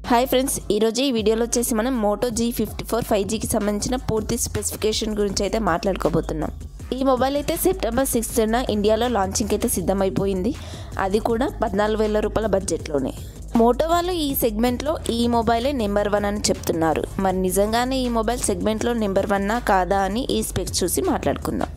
Hi friends, ఈరోజు ఈ వీడియోలో వచ్చేసి మనం మోటో G54 5Gకి సంబంధించిన పూర్తి స్పెసిఫికేషన్ గురించి అయితే మాట్లాడుకోబోతున్నాం. ఈ మొబైల్ అయితే సెప్టెంబర్ 6న ఇండియాలో లాంచింగ్ అయితే సిద్ధమైపోయింది. అది కూడా 14,000 రూపాయల బడ్జెట్లోనే. మోటో వాళ్ళు ఈ సెగ్మెంట్లో ఈ మొబైలే నెంబర్ 1 అని చెప్తున్నారు. మరి నిజంగానే ఈ మొబైల్ సెగ్మెంట్లో నెంబర్ 1 కాదా అని ఈ స్పెక్స్ చూసి మాట్లాడుకుందాం.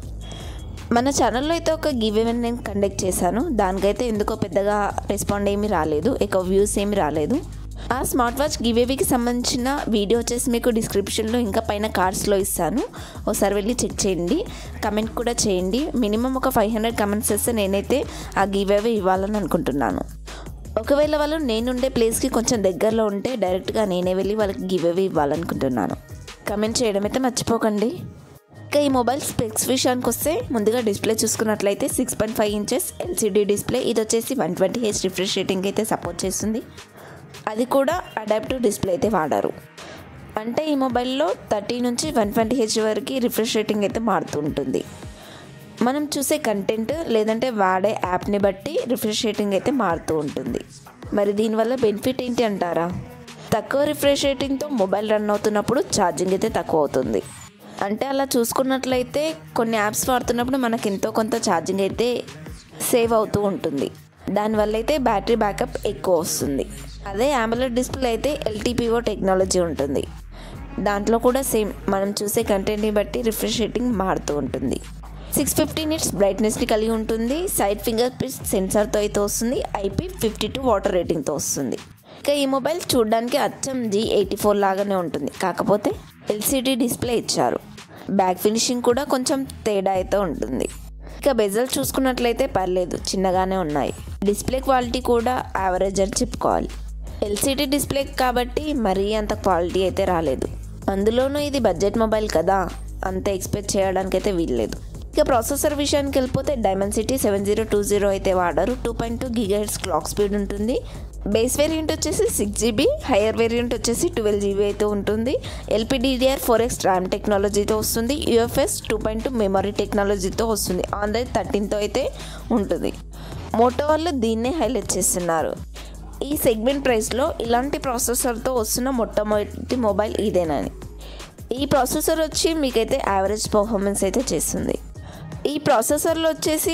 మన ఛానల్లో అయితే ఒక గివ్ అవే నేను కండక్ట్ చేశాను. దానికైతే ఎందుకో పెద్దగా రెస్పాండ్ ఏమీ రాలేదు, ఎక్కువ వ్యూస్ ఏమీ రాలేదు. ఆ స్మార్ట్ వాచ్ గివ్ అవేకి సంబంధించిన వీడియో వచ్చేసి మీకు డిస్క్రిప్షన్లో ఇంకా పైన కార్డ్స్లో ఇస్తాను, ఒకసారి వెళ్ళి చెక్ చేయండి. కమెంట్ కూడా చేయండి. మినిమం ఒక 500 కమెంట్స్ వస్తే నేనైతే ఆ గివ్ అవే ఇవ్వాలని అనుకుంటున్నాను. ఒకవేళ వాళ్ళు నేనుండే ప్లేస్కి కొంచెం దగ్గరలో ఉంటే డైరెక్ట్గా నేనే వెళ్ళి వాళ్ళకి గివ్ అవే ఇవ్వాలనుకుంటున్నాను. కమెంట్ చేయడం అయితే మర్చిపోకండి. ఇంకా ఈ మొబైల్ స్పెక్స్ విషయానికి వస్తే ముందుగా డిస్ప్లే చూసుకున్నట్లయితే 6.5 ఇంచెస్ ఎల్సిడి డిస్ప్లే. ఇది వచ్చేసి 120Hz రిఫ్రెష్ రేటింగ్ అయితే సపోర్ట్ చేస్తుంది. అది కూడా అడాప్టివ్ డిస్ప్లే అయితే వాడారు. అంటే ఈ మొబైల్లో 30 నుంచి 120Hz వరకు రిఫ్రెష్ రేటింగ్ అయితే మారుతూ ఉంటుంది. మనం చూసే కంటెంట్ లేదంటే వాడే యాప్ని బట్టి రిఫ్రెష్ రేటింగ్ అయితే మారుతూ ఉంటుంది. మరి దీనివల్ల బెనిఫిట్ ఏంటి అంటారా? తక్కువ రిఫ్రెష్ రేటింగ్తో మొబైల్ రన్ అవుతున్నప్పుడు ఛార్జింగ్ అయితే తక్కువ అవుతుంది. అంటే అలా చూసుకున్నట్లయితే కొన్ని యాప్స్ వాడుతున్నప్పుడు మనకి ఎంతో కొంత ఛార్జింగ్ అయితే సేవ్ అవుతూ ఉంటుంది. దానివల్ల అయితే బ్యాటరీ బ్యాకప్ ఎక్కువ వస్తుంది. అదే AMOLED డిస్ప్లే అయితే LTPO టెక్నాలజీ ఉంటుంది. దాంట్లో కూడా సేమ్ మనం చూసే కంటెంట్ని బట్టి రిఫ్రెష్ రేటింగ్ మారుతూ ఉంటుంది. 650 నిట్స్ బ్రైట్నెస్ని కలిగి ఉంటుంది. సైడ్ ఫింగర్ ప్రింట్ సెన్సార్తో అయితే వస్తుంది. IP52 వాటర్ రేటింగ్తో వస్తుంది. ఇక ఈ మొబైల్ చూడడానికి అచ్చం G84 లాగానే ఉంటుంది, కాకపోతే LCD డిస్ప్లే ఇచ్చారు. బ్యాక్ ఫినిషింగ్ కూడా కొంచెం తేడా అయితే ఉంటుంది. ఇక బెజల్ చూసుకున్నట్లయితే పర్లేదు, చిన్నగానే ఉన్నాయి. డిస్ప్లే క్వాలిటీ కూడా యావరేజ్ అని చెప్పుకోవాలి. LCD డిస్ప్లే కాబట్టి మరీ అంత క్వాలిటీ అయితే రాలేదు. అందులోనూ ఇది బడ్జెట్ మొబైల్ కదా, అంత ఎక్స్పెక్ట్ చేయడానికి అయితే వీల్లేదు. ఇక ప్రాసెసర్ విషయానికి వెళ్ళిపోతే Dimensity 7020 అయితే వాడారు. 2.2 GHz క్లాక్ స్పీడ్ ఉంటుంది. బేస్ వేరియంట్ వచ్చేసి 6GB, హైయర్ వేరియంట్ వచ్చేసి 12GB అయితే ఉంటుంది. LPDDR4X ర్యామ్ టెక్నాలజీతో వస్తుంది. UFS 2.2 మెమరీ టెక్నాలజీతో వస్తుంది. Android 13తో అయితే ఉంటుంది. మోటో వాళ్ళు దీన్నే హైలైట్ చేస్తున్నారు. ఈ సెగ్మెంట్ ప్రైస్లో ఇలాంటి ప్రాసెసర్తో వస్తున్న మొట్టమొదటి మొబైల్ ఇదేనని. ఈ ప్రాసెసర్ వచ్చి మీకైతే యావరేజ్ పర్ఫార్మెన్స్ అయితే చేస్తుంది. ఈ ప్రాసెసర్లో వచ్చేసి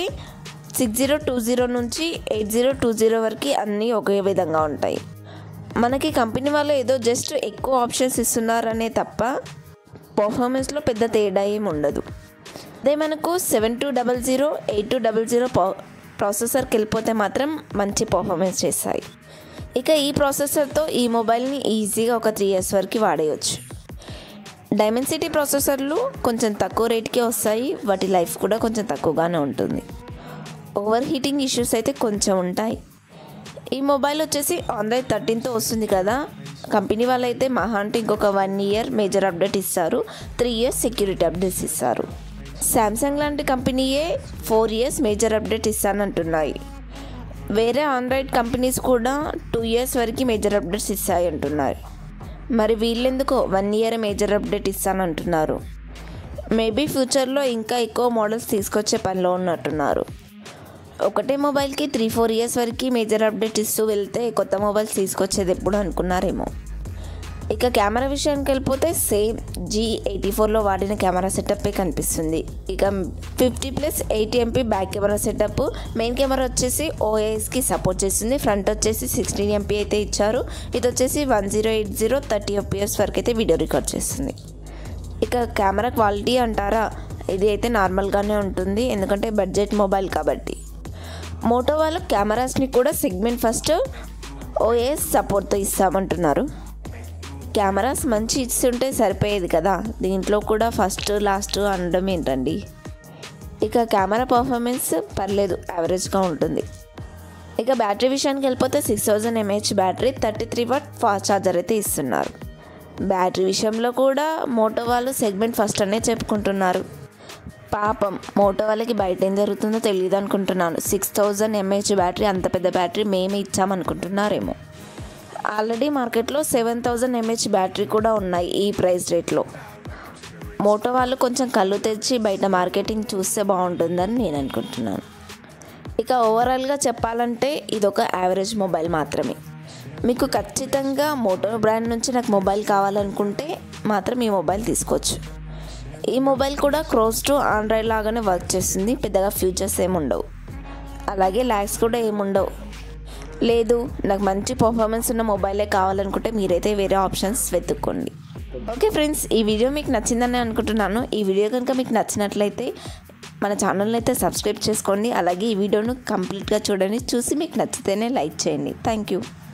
6020 నుంచి 8020 వరకు అన్నీ ఒకే విధంగా ఉంటాయి. మనకి కంపెనీ వాళ్ళు ఏదో జస్ట్ ఎక్కువ ఆప్షన్స్ ఇస్తున్నారనే తప్ప పర్ఫార్మెన్స్లో పెద్ద తేడా ఏమి ఉండదు. అదే మనకు 7200, 8200 ప్రాసెసర్కి వెళ్ళిపోతే మాత్రం మంచి పర్ఫార్మెన్స్ చేస్తాయి. ఇక ఈ ప్రాసెసర్తో ఈ మొబైల్ని ఈజీగా ఒక 3 years వరకు వాడేయచ్చు. Dimensity ప్రాసెసర్లు కొంచెం తక్కువ రేట్కే వస్తాయి. వాటి లైఫ్ కూడా కొంచెం తక్కువగానే ఉంటుంది. ఓవర్ హీటింగ్ ఇష్యూస్ అయితే కొంచెం ఉంటాయి. ఈ మొబైల్ వచ్చేసి Android 13తో వస్తుంది కదా, కంపెనీ వాళ్ళు అయితే మహా అంటే ఇంకొక 1 year మేజర్ అప్డేట్ ఇస్తారు. 3 years సెక్యూరిటీ అప్డేట్స్ ఇస్తారు. శాంసంగ్ లాంటి కంపెనీయే 4 years మేజర్ అప్డేట్ ఇస్తానంటున్నాయి. వేరే ఆండ్రాయిడ్ కంపెనీస్ కూడా 2 years వరకు మేజర్ అప్డేట్స్ ఇస్తాయి అంటున్నారు. మరి వీళ్ళెందుకో 1 year మేజర్ అప్డేట్ ఇస్తానంటున్నారు. మేబీ ఫ్యూచర్లో ఇంకా ఎక్కువ మోడల్స్ తీసుకొచ్చే పనిలో ఉన్నట్టున్నారు. ఒకటే మొబైల్కి 3-4 years వరకు మేజర్ అప్డేట్ ఇస్తూ వెళ్తే కొత్త మొబైల్స్ తీసుకొచ్చేది ఎప్పుడు అనుకున్నారేమో. ఇక కెమెరా విషయానికి వెళ్ళిపోతే సేమ్ G84లో వాడిన కెమెరా సెటప్పే కనిపిస్తుంది. ఇక 50+80MP back camera setup. Main camera వచ్చేసి OISకి సపోర్ట్ చేస్తుంది. ఫ్రంట్ వచ్చేసి 16MP అయితే ఇచ్చారు. ఇది వచ్చేసి 1080 30fps వరకు అయితే వీడియో రికార్డ్ చేస్తుంది. ఇక కెమెరా క్వాలిటీ అంటారా, ఇది అయితే నార్మల్గానే ఉంటుంది, ఎందుకంటే బడ్జెట్ మొబైల్ కాబట్టి. మోటో వాళ్ళు కెమెరాస్ని కూడా సెగ్మెంట్ ఫస్ట్ OIS సపోర్ట్తో ఇస్తామంటున్నారు. కెమెరాస్ మంచి ఇస్తుంటే సరిపోయేది కదా, దీంట్లో కూడా ఫస్ట్ లాస్ట్ అనడం ఏంటండి. ఇక కెమెరా పర్ఫార్మెన్స్ పర్లేదు, యావరేజ్గా ఉంటుంది. ఇక బ్యాటరీ విషయానికి వెళ్ళిపోతే 6000 mAh battery, 33W fast charger అయితే ఇస్తున్నారు. బ్యాటరీ విషయంలో కూడా మోటో వాళ్ళు సెగ్మెంట్ ఫస్ట్ అనే చెప్పుకుంటున్నారు. పాపం మోటో వాళ్ళకి బయట ఏం జరుగుతుందో తెలియదు అనుకుంటున్నాను. 6000 mAh బ్యాటరీ, అంత పెద్ద బ్యాటరీ మేమే ఇచ్చామనుకుంటున్నారేమో. ఆల్రెడీ మార్కెట్లో 7000 mAh బ్యాటరీ కూడా ఉన్నాయి ఈ ప్రైస్ రేట్లో. మోటో వాళ్ళు కొంచెం కళ్ళు తెచ్చి బయట మార్కెటింగ్ చూస్తే బాగుంటుందని నేను అనుకుంటున్నాను. ఇక ఓవరాల్గా చెప్పాలంటే ఇదొక యావరేజ్ మొబైల్ మాత్రమే. మీకు ఖచ్చితంగా మోటో బ్రాండ్ నుంచి నాకు మొబైల్ కావాలనుకుంటే మాత్రం ఈ మొబైల్ తీసుకోవచ్చు. ఈ మొబైల్ కూడా క్లోజ్ టు ఆండ్రాయిడ్ లాగానే వర్క్ చేస్తుంది. పెద్దగా ఫ్యూచర్స్ ఏముండవు, అలాగే ల్యాగ్స్ కూడా ఏముండవు. లేదు నాకు మంచి పర్ఫార్మెన్స్ ఉన్న మొబైలే కావాలనుకుంటే మీరైతే వేరే ఆప్షన్స్ వెతుక్కోండి. ఓకే ఫ్రెండ్స్, ఈ వీడియో మీకు నచ్చిందని అనుకుంటున్నాను. ఈ వీడియో కనుక మీకు నచ్చినట్లయితే మన ఛానల్ని అయితే సబ్స్క్రైబ్ చేసుకోండి. అలాగే ఈ వీడియోను కంప్లీట్గా చూడండి. చూసి మీకు నచ్చితేనే లైక్ చేయండి. Thank you.